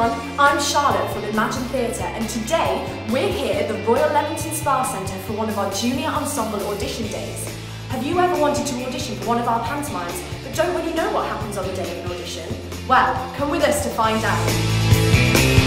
everyone, I'm Charlotte from Imagine Theatre, and today we're here at the Royal Leamington Spa Centre for one of our Junior Ensemble audition days. Have you ever wanted to audition for one of our pantomimes but don't really know what happens on the day of an audition? Well, come with us to find out.